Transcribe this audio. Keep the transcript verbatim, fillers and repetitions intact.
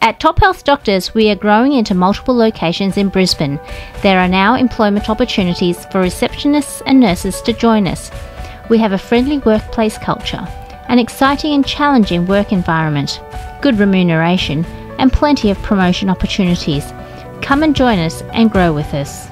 At Top Health Doctors, we are growing into multiple locations in Brisbane. There are now employment opportunities for receptionists and nurses to join us. We have a friendly workplace culture, an exciting and challenging work environment, good remuneration, and plenty of promotion opportunities. Come and join us and grow with us.